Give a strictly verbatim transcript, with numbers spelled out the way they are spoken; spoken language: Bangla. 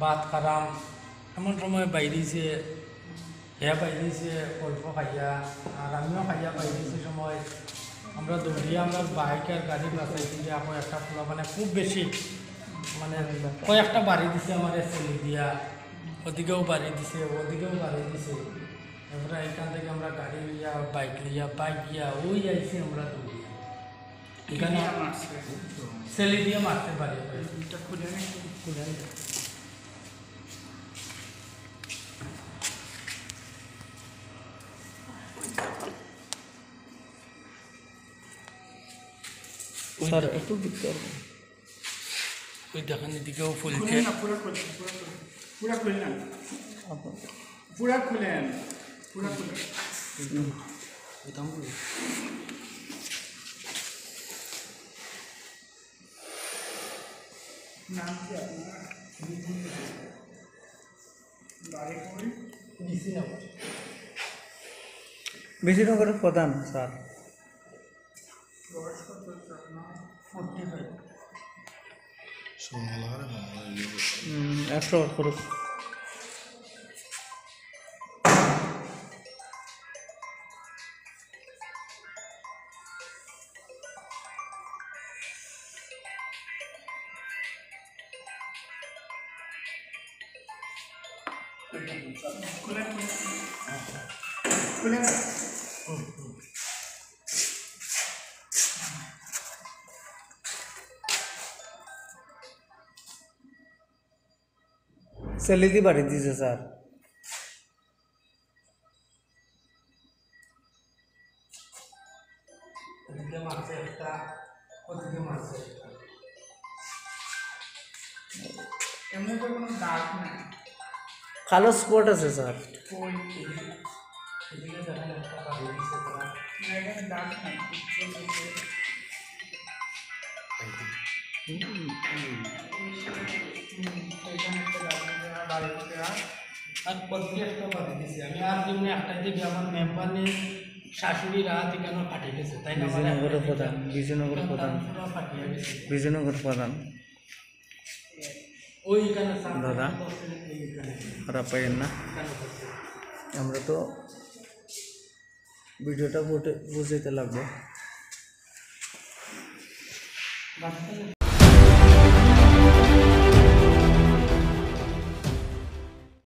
ভাত খারাম এমন সময় বাইরেছে হে বাইরেছে অল্প খাইয়া আর আমিও খাইয়া বাইরেছি সময় আমরা দৌড়িয়ে আমরা বাইক আর গাড়ি বাঁচাইছি যে আমার একটা ফুলা মানে খুব বেশি মানে কয়েকটা বাড়ি দিছে আমার ছেলে দিয়া ওদিকেও বাড়ি দিছে ওদিকেও বাড়ি দিছে এবারে এখান থেকে আমরা গাড়ি লিয়া বাইক লিয়া বাইক গিয়া ওই আইছি আমরা দৌড়িয়া এখানে ছেলে দিয়ে মারতে পারি খুলে খুলে স্যার একটু দিতে হবে ওই দেখেন এদিকেও ফুলছে পুরা খুলেন পুরা খুলেন পুরা খুলেন পুরা খুলেন নাম কি আপনার বাড়ি কই বিজয়নগরের প্রধান স্যার বয়স কত আপনার ফোর্টি ফাইভ একশো করুক খুলেন খুলেন সেলিদি বাড়ি দিছে স্যার এদিকে মারছে একটা ওদিকে মারছে একটা এমনি তো কোনো দাগ নাই কালো স্পট আছে স্যার কই এদিকে দেখেন একটা বাড়ি দিছে তারা না এখানে দাগ নাই কিচ্ছু নেই। হুম, এখানে একটা দাগ নেই, আর বাড়িতে আর আর পরপরই একটা বাড়ি দিছে আমি আর যেমনি একটা দিকে আমার মেম্বারের শাশুড়ির হাত এখানে ফাটে গেছে তাই না বিজয়নগরের প্রধান বিজয়নগর প্রধান ফাটিয়ে গেছে বিজয়নগর প্রধান ওইখানে দাদা। খারাপ পাইয়েন না আমরা তো ভিডিওটা বুঝাইতে লাগবো সামনে